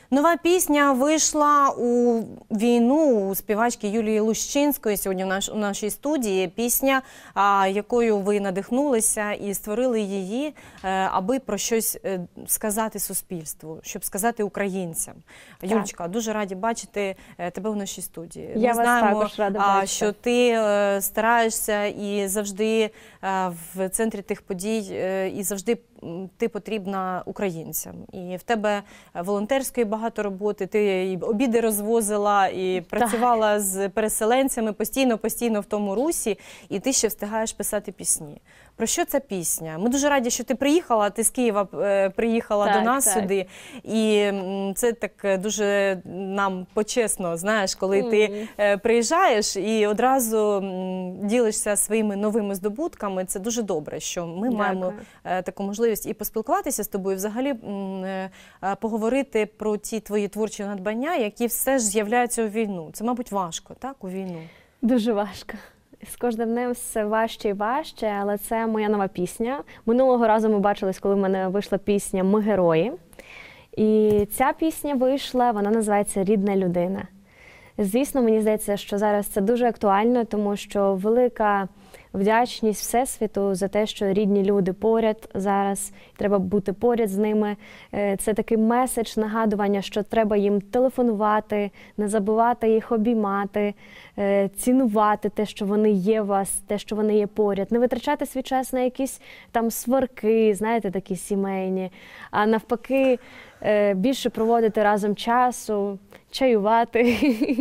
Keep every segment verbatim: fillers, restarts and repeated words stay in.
Нова пісня вийшла у війну у співачки Юлії Лущинської сьогодні в наш, у нашій студії. Пісня, а, якою ви надихнулися і створили її, а, аби про щось а, сказати суспільству, щоб сказати українцям. Так. Юлечка, дуже раді бачити тебе в нашій студії. Я Ми вас знаємо, також рада а, бачити. що ти а, стараєшся і завжди а, в центрі тих подій, а, і завжди ти потрібна українцям. І в тебе волонтерської багато роботи, ти і обіди розвозила, і працювала так. з переселенцями постійно-постійно в тому русі, і ти ще встигаєш писати пісні. Про що ця пісня? Ми дуже раді, що ти приїхала, ти з Києва е, приїхала так, до нас так. сюди. І це так дуже нам почесно, знаєш, коли mm. ти е, приїжджаєш і одразу м, ділишся своїми новими здобутками. Це дуже добре, що ми Дякую. маємо е, таку можливість і поспілкуватися з тобою, і взагалі м, е, поговорити про ті твої творчі надбання, які все ж з'являються у війну. Це, мабуть, важко, так, у війну? Дуже важко. З кожним днем все важче і важче, але це моя нова пісня. Минулого разу ми бачились, коли в мене вийшла пісня «Ми герої». І ця пісня вийшла, вона називається «Рідна людина». Звісно, мені здається, що зараз це дуже актуально, тому що велика вдячність Всесвіту за те, що рідні люди поряд зараз, треба бути поряд з ними. Це такий меседж, нагадування, що треба їм телефонувати, не забувати їх обіймати, цінувати те, що вони є у вас, те, що вони є поряд. Не витрачати свій час на якісь там сварки, знаєте, такі сімейні, а навпаки більше проводити разом часу, чаювати,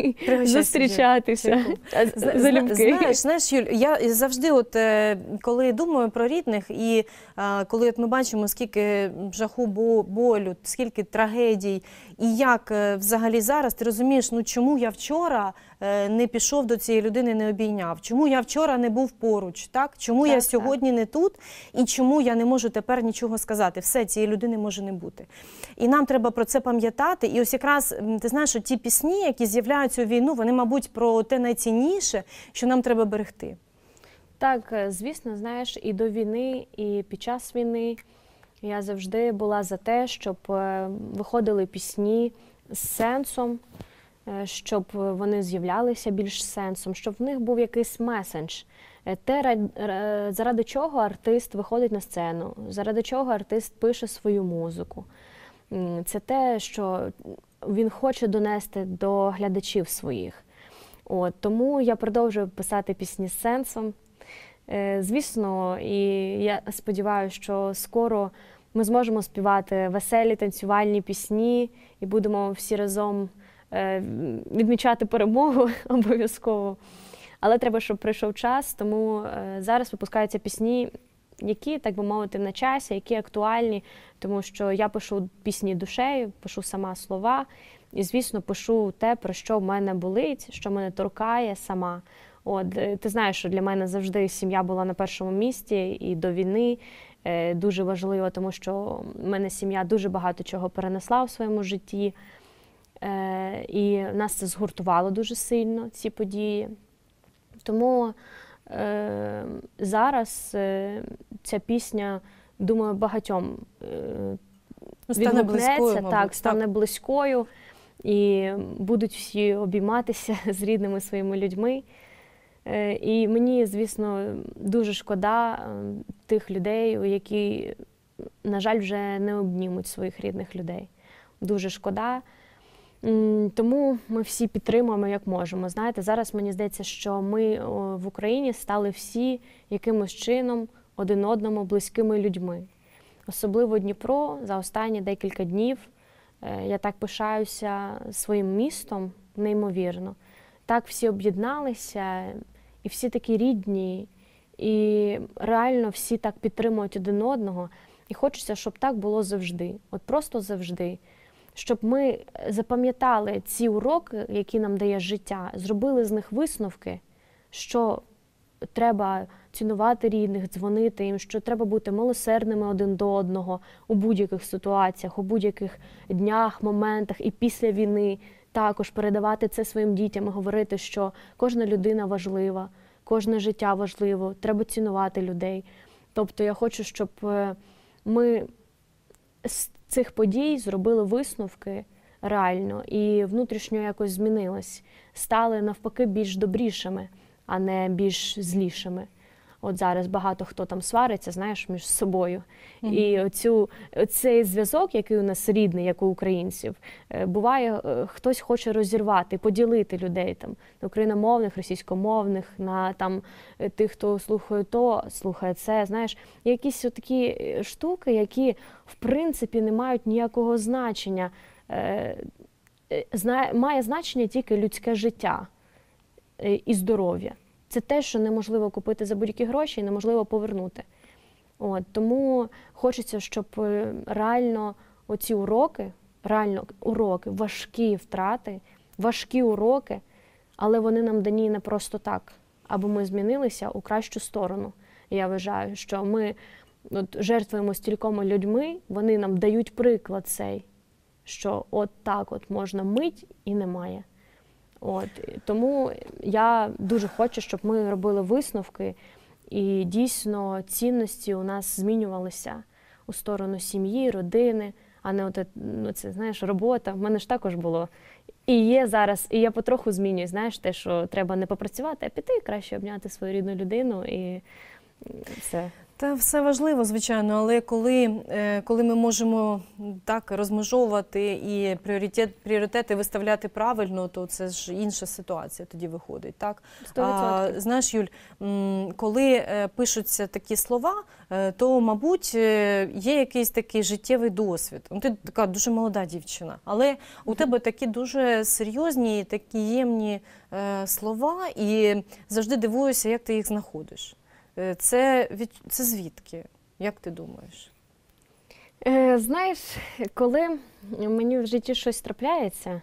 зустрічатися, залюбки. Знаєш, знаєш, Юль, я завжди, от, коли думаю про рідних, і коли от ми бачимо, скільки жаху, болю, скільки трагедій, і як взагалі зараз, ти розумієш, ну чому я вчора не пішов до цієї людини, не обійняв, чому я вчора не був поруч, так? Чому так, я сьогодні так. не тут, і чому я не можу тепер нічого сказати. Все, цієї людини може не бути. І нам треба про це пам'ятати. І ось якраз, ти знаєш, що ті пісні, які з'являються у війну, вони, мабуть, про те найцінніше, що нам треба берегти. Так, звісно, знаєш, і до війни, і під час війни я завжди була за те, щоб виходили пісні з сенсом, щоб вони з'являлися більш сенсом, щоб в них був якийсь меседж. Те, заради чого артист виходить на сцену, заради чого артист пише свою музику. Це те, що він хоче донести до глядачів своїх. От, тому я продовжую писати пісні з сенсом. Звісно, і я сподіваюся, що скоро ми зможемо співати веселі, танцювальні пісні і будемо всі разом відмічати перемогу обов'язково. Але треба, щоб прийшов час, тому зараз випускаються пісні, які, так би мовити, на часі, які актуальні, тому що я пишу пісні душею, пишу сама слова, і, звісно, пишу те, про що в мене болить, що мене торкає сама. От, ти знаєш, що для мене завжди сім'я була на першому місці, і до війни е, дуже важливо, тому що в мене сім'я дуже багато чого перенесла в своєму житті, е, і нас це згуртувало дуже сильно, ці події. Тому е, зараз е, ця пісня, думаю, багатьом е, стане близькою, так, стане так. близькою, і будуть всі обійматися з рідними своїми людьми. І мені, звісно, дуже шкода тих людей, які, на жаль, вже не обнімуть своїх рідних людей. Дуже шкода. Тому ми всі підтримуємо, як можемо. Знаєте, зараз мені здається, що ми в Україні стали всі якимось чином один одному близькими людьми. Особливо Дніпро за останні декілька днів. Я так пишаюся своїм містом, неймовірно. Так всі об'єдналися, і всі такі рідні, і реально всі так підтримують один одного. І хочеться, щоб так було завжди, от просто завжди. Щоб ми запам'ятали ці уроки, які нам дає життя, зробили з них висновки, що треба цінувати рідних, дзвонити їм, що треба бути милосердними один до одного у будь-яких ситуаціях, у будь-яких днях, моментах і після війни. Також передавати це своїм дітям і говорити, що кожна людина важлива, кожне життя важливо, треба цінувати людей. Тобто я хочу, щоб ми з цих подій зробили висновки реально, і внутрішньо якось змінились. Стали навпаки більш добрішими, а не більш злішими. От зараз багато хто там свариться, знаєш, між собою. Mm-hmm. І оцю, цей зв'язок, який у нас рідний, як у українців, буває, хтось хоче розірвати, поділити людей там на україномовних, російськомовних, на там тих, хто слухає то, слухає це, знаєш. Якісь такі штуки, які в принципі не мають ніякого значення. Має значення тільки людське життя і здоров'я. Це те, що неможливо купити за будь-які гроші і неможливо повернути. От, тому хочеться, щоб реально оці уроки, реально уроки, важкі втрати, важкі уроки, але вони нам дані не просто так, аби ми змінилися у кращу сторону. Я вважаю, що ми от, жертвуємо стількома людьми, вони нам дають приклад цей, що от так от можна мить і немає. От, тому я дуже хочу, щоб ми робили висновки і дійсно цінності у нас змінювалися у сторону сім'ї, родини, а не от, ну, це, знаєш, робота. В мене ж також було. І є зараз, і я потроху змінюю, знаєш, те, що треба не попрацювати, а піти краще обняти свою рідну людину і все. Та все важливо, звичайно, але коли, коли ми можемо так розмежовувати і пріоритет, пріоритети виставляти правильно, то це ж інша ситуація тоді виходить, так? А, знаєш, Юль, коли пишуться такі слова, то, мабуть, є якийсь такий життєвий досвід. Ти така дуже молода дівчина, але у тебе такі дуже серйозні, такі ємні слова, і завжди дивуюся, як ти їх знаходиш. Це, від... це звідки? Як ти думаєш? Е, знаєш, коли мені в житті щось трапляється,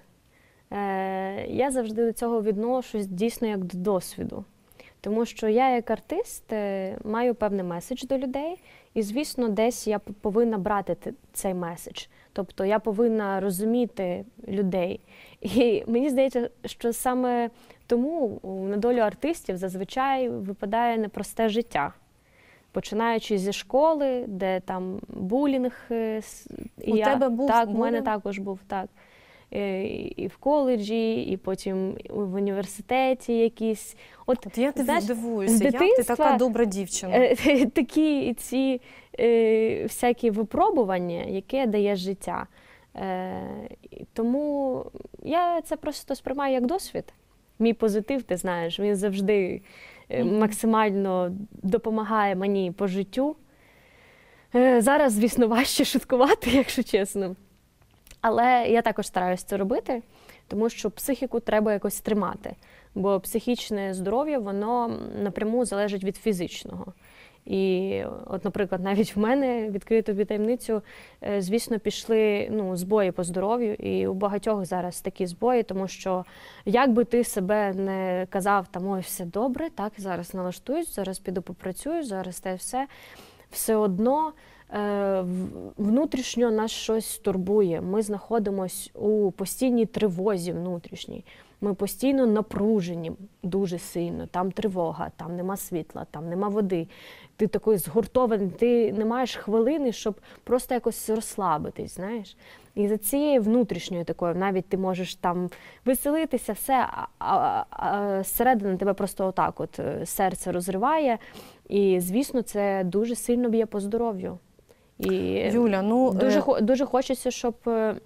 е, я завжди до цього відношусь дійсно як до досвіду. Тому що я як артист е, маю певний меседж до людей, і, звісно, десь я повинна брати цей меседж. Тобто я повинна розуміти людей. І мені здається, що саме тому на долю артистів зазвичай випадає непросте життя. Починаючи зі школи, де там булінг. І у я, тебе був Так, булінг? у мене також був, так. І в коледжі, і потім в університеті якісь. От, От я знаєш, дивуюся, як ти така добра дівчина. Такі ці е, всякі випробування, яке дає життя. Е, тому я це просто сприймаю як досвід. Мій позитив, ти знаєш, він завжди mm-hmm. максимально допомагає мені по життю. Е, зараз, звісно, важче шуткувати, якщо чесно. Але я також стараюся це робити, тому що психіку треба якось тримати. Бо психічне здоров'я, воно напряму залежить від фізичного. І от, наприклад, навіть в мене, відкрию тобі таємницю, звісно, пішли ну, збої по здоров'ю, і у багатьох зараз такі збої, тому що як би ти себе не казав, там, ой, все добре, так, зараз налаштуюсь, зараз піду попрацюю, зараз те все, все одно е, внутрішньо нас щось турбує. Ми знаходимося у постійній тривозі внутрішній. Ми постійно напружені дуже сильно, там тривога, там нема світла, там нема води. Ти такий згуртований, ти не маєш хвилини, щоб просто якось розслабитись, знаєш. І за цією внутрішньою такою, навіть ти можеш там веселитися, все, а, а, а зсередини тебе просто отак от серце розриває. І, звісно, це дуже сильно б'є по здоров'ю. І Юля, ну... Дуже, дуже хочеться, щоб...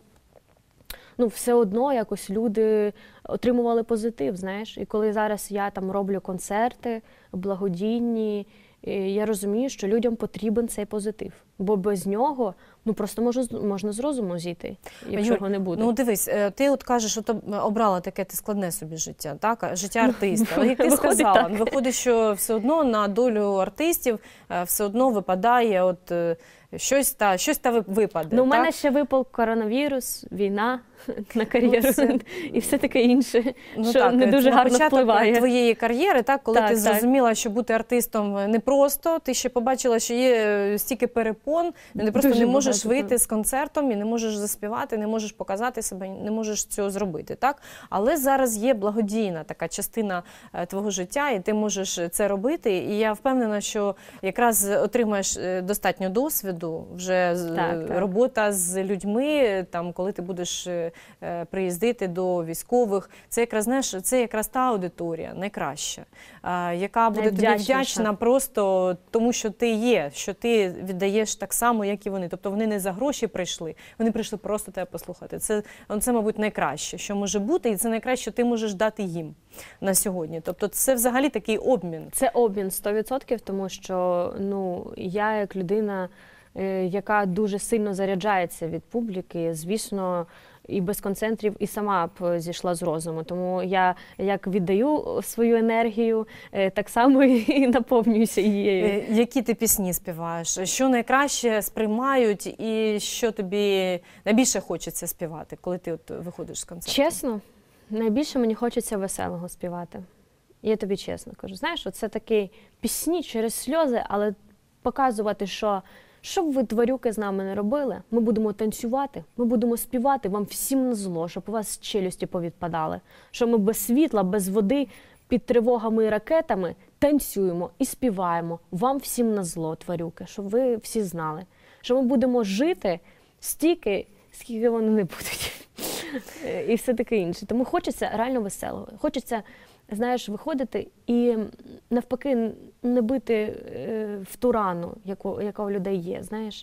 Ну, все одно якось люди отримували позитив, знаєш. І коли зараз я там роблю концерти благодійні, я розумію, що людям потрібен цей позитив. Бо без нього, ну, просто може, можна з розуму зійти, якщо його не буде. Ну, дивись, ти от кажеш, що ти обрала таке ти складне собі життя, так? Життя артиста. Але як ти сказала, виходить, що все одно на долю артистів все одно випадає от щось та, щось та випаде. Ну, у мене ще випав коронавірус, війна на кар'єру ну, це... і все таке інше, ну, що так, не дуже гарно впливає. На твоєї кар'єри, так, коли так, ти так. зрозуміла, що бути артистом непросто, ти ще побачила, що є стільки перепон, ти просто дуже не можеш багато, вийти так. з концертом і не можеш заспівати, не можеш показати себе, не можеш цього зробити, так? Але зараз є благодійна така частина твого життя, і ти можеш це робити, і я впевнена, що якраз отримаєш достатньо досвіду, вже так, робота так. з людьми, там, коли ти будеш е, е, приїздити до військових. Це якраз, знаєш, це якраз та аудиторія найкраща, е, яка буде тобі вдячна просто тому, що ти є, що ти віддаєш так само, як і вони. Тобто вони не за гроші прийшли, вони прийшли просто тебе послухати. Це, це мабуть, найкраще, що може бути, і це найкраще, що ти можеш дати їм на сьогодні. Тобто це взагалі такий обмін. Це обмін сто відсотків, тому що ну, я як людина, е, яка дуже сильно заряджається від публіки, звісно, і без концентрів, і сама б зійшла з розуму. Тому я як віддаю свою енергію, е, так само і наповнююся її. Е, Які ти пісні співаєш? Що найкраще сприймають і що тобі найбільше хочеться співати, коли ти от виходиш з концерту? Чесно, найбільше мені хочеться веселого співати. Я тобі чесно кажу. Знаєш, це такі пісні через сльози, але показувати, що що б ви, тварюки, з нами не робили, ми будемо танцювати, ми будемо співати вам всім на зло, щоб у вас челюсті повідпадали. Що ми без світла, без води, під тривогами і ракетами танцюємо і співаємо вам всім на зло, тварюки, щоб ви всі знали. Що ми будемо жити стільки, скільки вони не будуть. І все таке інше. Тому хочеться реально веселого. Хочеться, знаєш, виходити і навпаки не бити е, в ту рану, яку, яка у людей є, знаєш.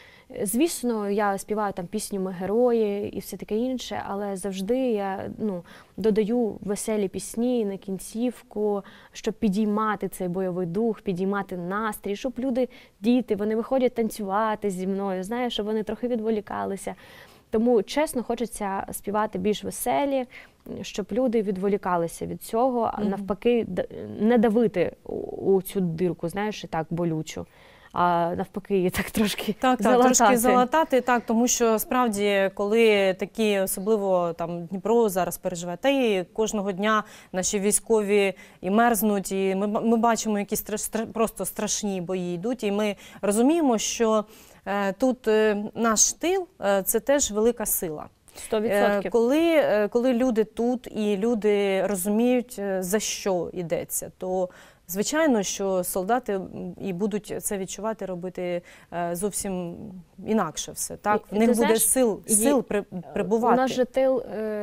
Звісно, я співаю там пісню «Ми герої» і все таке інше, але завжди я ну, додаю веселі пісні на кінцівку, щоб підіймати цей бойовий дух, підіймати настрій, щоб люди, діти, вони виходять танцювати зі мною, знаєш, щоб вони трохи відволікалися. Тому, чесно, хочеться співати більш веселі, щоб люди відволікалися від цього, а навпаки, не давити у цю дирку, знаєш, і так болючу, а навпаки її так трошки так, залатати. Так, трошки залатати, так, тому що справді, коли такі, особливо там Дніпро зараз переживає, та і кожного дня наші військові і мерзнуть, і ми, ми бачимо, які стра, стра, просто страшні бої йдуть, і ми розуміємо, що е, тут е, наш тил е, – це теж велика сила. сто відсотків. Коли, коли люди тут і люди розуміють, за що йдеться, то звичайно, що солдати і будуть це відчувати, робити зовсім інакше все. Так? В них Ти буде знаєш, сил, сил при, прибувати. У нас же тил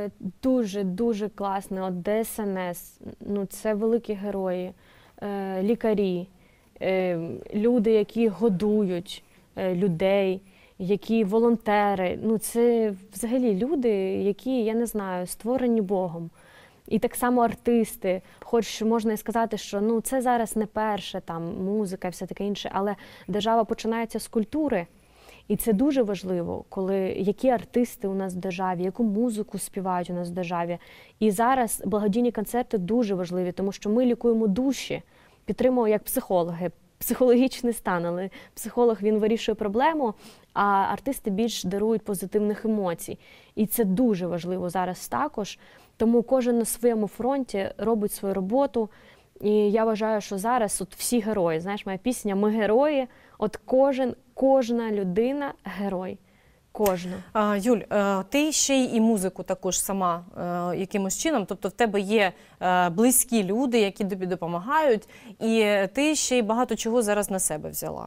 дуже-дуже класний. От Де Ес Ен Ес, ну, це великі герої, е, лікарі, е, люди, які годують е, людей, які волонтери. Ну, це взагалі люди, які, я не знаю, створені Богом. І так само артисти, хоч можна і сказати, що ну, це зараз не перше, там, музика і все таке інше, але держава починається з культури. І це дуже важливо, коли які артисти у нас в державі, яку музику співають у нас в державі. І зараз благодійні концерти дуже важливі, тому що ми лікуємо душі, підтримуємо як психологи, психологічний стан, але психолог, він вирішує проблему, а артисти більш дарують позитивних емоцій. І це дуже важливо зараз також. Тому кожен на своєму фронті робить свою роботу. І я вважаю, що зараз от всі герої, знаєш, моя пісня «Ми герої», от кожен, кожна людина – герой. Кожна. А, Юль, ти ще й і музику також сама якимось чином, тобто в тебе є близькі люди, які тобі допомагають, і ти ще й багато чого зараз на себе взяла.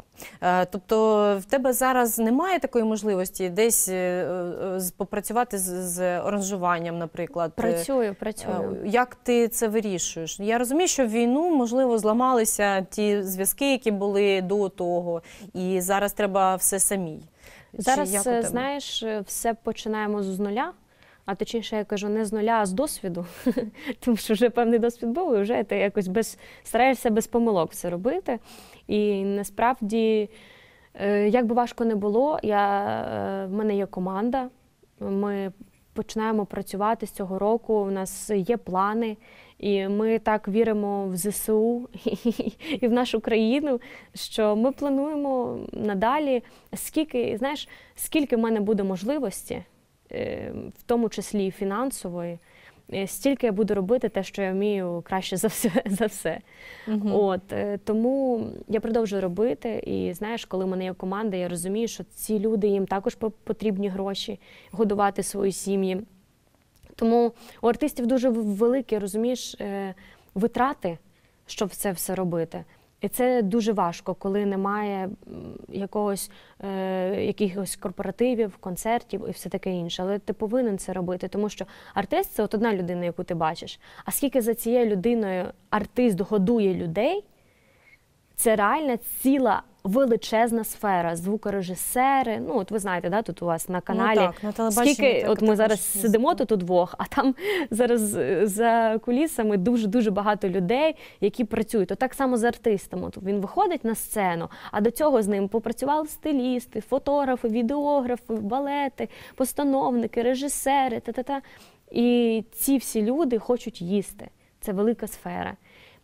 Тобто в тебе зараз немає такої можливості десь попрацювати з, з аранжуванням, наприклад? Працюю, працюю. Як ти це вирішуєш? Я розумію, що в війну, можливо, зламалися ті зв'язки, які були до того, і зараз треба все самій. Зараз, знаєш, все починаємо з нуля, а точніше, я кажу, не з нуля, а з досвіду, тому що вже певний досвід був, і вже ти якось без, стараєшся без помилок все робити. І насправді, як би важко не було, я, в мене є команда, ми починаємо працювати з цього року, у нас є плани, і ми так віримо в Зе Се У і в нашу країну, що ми плануємо надалі, скільки, знаєш, скільки в мене буде можливості, в тому числі і фінансової, стільки я буду робити те, що я вмію краще за все. За все. Угу. От, тому я продовжую робити, і знаєш, коли в мене є команда, я розумію, що ці люди, їм також потрібні гроші, годувати свої сім'ї. Тому у артистів дуже великі, розумієш, витрати, щоб це все робити. І це дуже важко, коли немає якогось, е, якихось корпоративів, концертів і все таке інше. Але ти повинен це робити, тому що артист – це от одна людина, яку ти бачиш. А скільки за цією людиною артист годує людей, це реальна ціла величезна сфера, звукорежисери. Ну, от ви знаєте, да, тут у вас на каналі. Ну, так, на телебаченні Скільки, так, от ми також зараз є. сидимо тут удвох, а там зараз за кулісами дуже-дуже багато людей, які працюють. То так само з артистом. От він виходить на сцену, а до цього з ним попрацювали стилісти, фотографи, відеографи, балети, постановники, режисери, та-та-та. І ці всі люди хочуть їсти. Це велика сфера.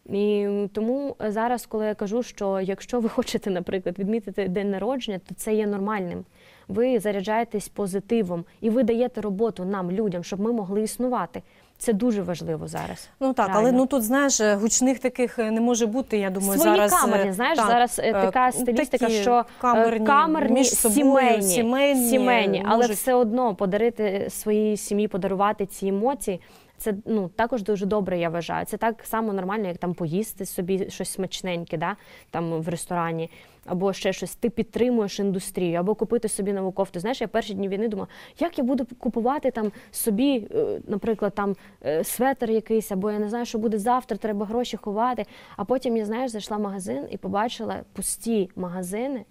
І тому зараз, коли я кажу, що якщо ви хочете, наприклад, відмітити день народження, то це є нормальним. Ви заряджаєтесь позитивом і ви даєте роботу нам, людям, щоб ми могли існувати. Це дуже важливо зараз. Ну так, реально. але ну тут, знаєш, гучних таких не може бути, я думаю, Свої зараз... камерні, знаєш, так, зараз е, така стилістика, такі що камерні, камерні, між собою, сімейні, сімейні, сімейні, але можуть... все одно подарити своїй сім'ї, подарувати ці емоції, це ну, також дуже добре, я вважаю. Це так само нормально, як там поїсти собі щось смачненьке, да? Там в ресторані, або ще щось. Ти підтримуєш індустрію, або купити собі нову кофту. Знаєш, я перші дні війни думала, як я буду купувати там собі, наприклад, там светр якийсь, або я не знаю, що буде завтра, треба гроші ховати. А потім, я, знаєш, зайшла в магазин і побачила пусті магазини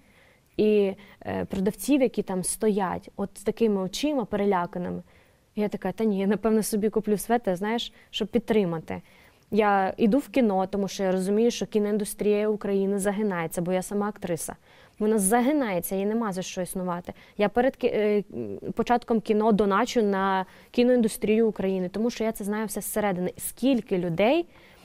і е, продавців, які там стоять, от з такими очима переляканими. І я така, та ні, я, напевно, собі куплю светр, знаєш, щоб підтримати. Я йду в кіно, тому що я розумію, що кіноіндустрія України загинається, бо я сама актриса. Вона загинається, їй нема за що існувати. Я перед кі... початком кіно доначу на кіноіндустрію України, тому що я це знаю все зсередини. Скільки людей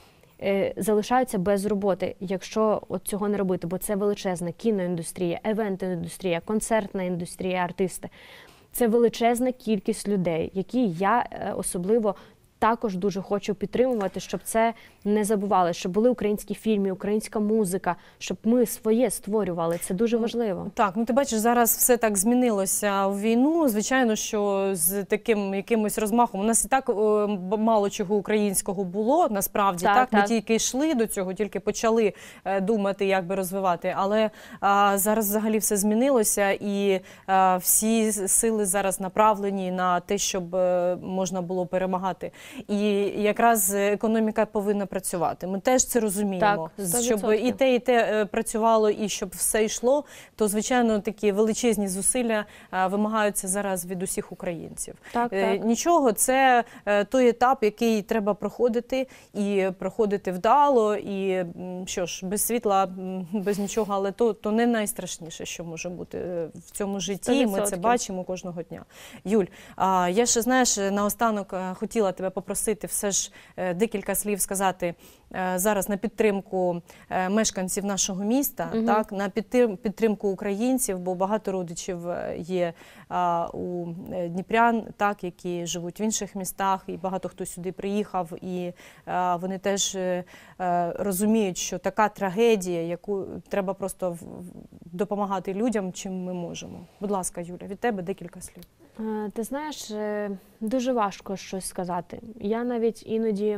е, залишаються без роботи, якщо от цього не робити, бо це величезна кіноіндустрія, евент-індустрія, концертна індустрія, артисти. Це величезна кількість людей, які я особливо також дуже хочу підтримувати, щоб це не забували, щоб були українські фільми, українська музика, щоб ми своє створювали. Це дуже важливо. Так, ну ти бачиш, зараз все так змінилося в війну. Звичайно, що з таким якимось розмахом. У нас і так о, мало чого українського було, насправді. Так, так, Ми так. тільки йшли до цього, тільки почали е, думати, як би розвивати. Але а, зараз взагалі все змінилося, і а, всі сили зараз направлені на те, щоб е, можна було перемагати. І якраз економіка повинна працювати. Ми теж це розуміємо. Так, щоб і те, і те працювало, і щоб все йшло, то, звичайно, такі величезні зусилля вимагаються зараз від усіх українців. Так, так. Нічого, це той етап, який треба проходити, і проходити вдало, і що ж, без світла, без нічого, але то, то не найстрашніше, що може бути в цьому житті, ми це бачимо кожного дня. Юль, я ще, знаєш, наостанок хотіла тебе попросити все ж декілька слів сказати зараз на підтримку мешканців нашого міста, угу. так, на підтримку українців, бо багато родичів є а, у дніпрян, так, які живуть в інших містах, і багато хто сюди приїхав, і а, вони теж а, розуміють, що така трагедія, яку треба просто допомагати людям, чим ми можемо. Будь ласка, Юля, від тебе декілька слів. Ти знаєш, дуже важко щось сказати. Я навіть іноді,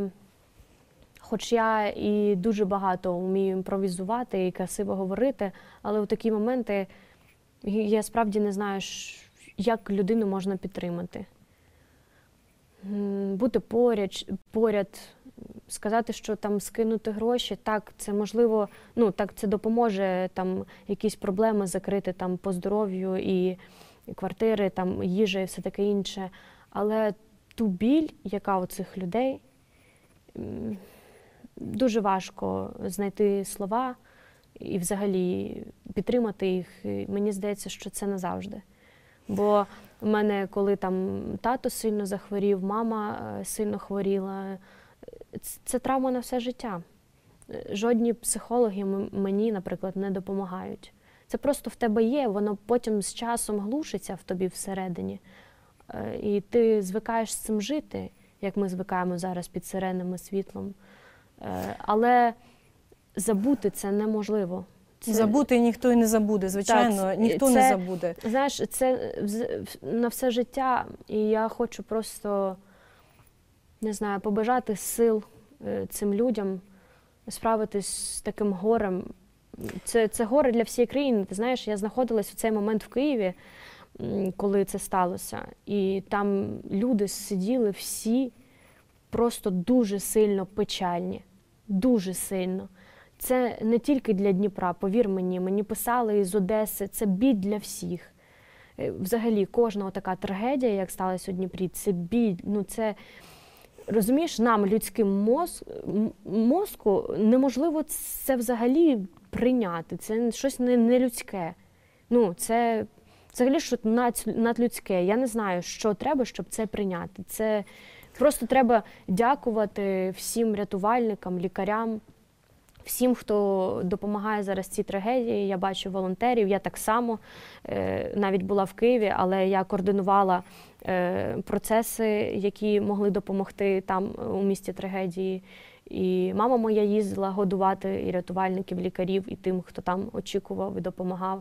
хоч я і дуже багато вмію імпровізувати і красиво говорити, але у такі моменти я справді не знаю, як людину можна підтримати. Бути поряд, поряд, сказати, що там скинути гроші, так, це можливо, ну, так, це допоможе там якісь проблеми закрити там по здоров'ю і квартири, там, їжа і все таке інше. Але ту біль, яка у цих людей, дуже важко знайти слова і взагалі підтримати їх. І мені здається, що це назавжди. Бо в мене, коли там тато сильно захворів, мама сильно хворіла, це травма на все життя. Жодні психологи мені, наприклад, не допомагають. Це просто в тебе є, воно потім з часом глушиться в тобі всередині. І ти звикаєш з цим жити, як ми звикаємо зараз під сиренами, світлом. Але забути це неможливо. Це... Забути ніхто і не забуде, звичайно, так, ніхто це, не забуде. Знаєш, це на все життя, і я хочу просто, не знаю, побажати сил цим людям, справитись з таким горем. Це, це горе для всієї країни. Ти знаєш, я знаходилась у цей момент в Києві, коли це сталося. І там люди сиділи всі просто дуже сильно печальні. Дуже сильно. Це не тільки для Дніпра, повір мені. Мені писали із Одеси, це біль для всіх. Взагалі, кожна така трагедія, як сталася у Дніпрі, це біль. Ну, це, розумієш, нам, людським моз... мозку, неможливо це взагалі прийняти. Це щось нелюдське. Ну, це взагалі щось надлюдське. Я не знаю, що треба, щоб це прийняти. Це просто треба дякувати всім рятувальникам, лікарям, всім, хто допомагає зараз цій трагедії. Я бачу волонтерів, я так само навіть була в Києві, але я координувала процеси, які могли допомогти там у місті трагедії. І мама моя їздила годувати і рятувальників, лікарів, і тим, хто там очікував і допомагав.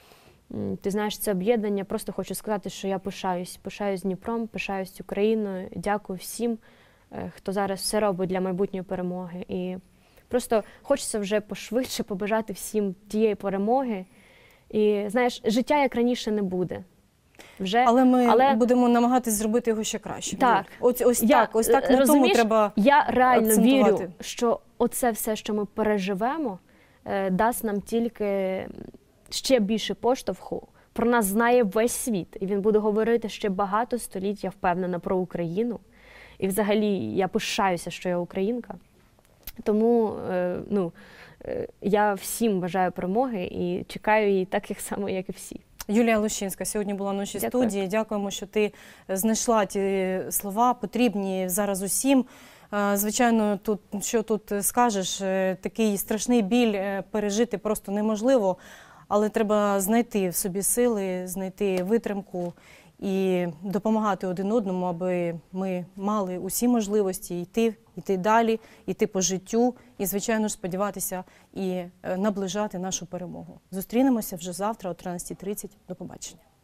Ти знаєш, це об'єднання. Просто хочу сказати, що я пишаюсь. Пишаюсь Дніпром, пишаюсь Україною. Дякую всім, хто зараз все робить для майбутньої перемоги. І просто хочеться вже пошвидше побажати всім тієї перемоги. І, знаєш, життя як раніше не буде. Вже, але ми але... будемо намагатися зробити його ще краще. Так. Ось, ось я, так, ось так на тому треба Я реально акцентувати. вірю, що оце все, що ми переживемо, дасть нам тільки ще більше поштовху. Про нас знає весь світ, і він буде говорити ще багато століть, я впевнена, про Україну. І взагалі я пишаюся, що я українка. Тому ну, я всім бажаю перемоги і чекаю її так як само, як і всі. Юлія Лущинська сьогодні була в нашій Дякую. студії. Дякуємо, що ти знайшла ті слова, потрібні зараз усім. Звичайно, тут, що тут скажеш, такий страшний біль пережити просто неможливо, але треба знайти в собі сили, знайти витримку і допомагати один одному, аби ми мали усі можливості йти, йти далі, йти по життю і, звичайно ж, сподіватися і наближати нашу перемогу. Зустрінемося вже завтра о тринадцятій тридцять. До побачення.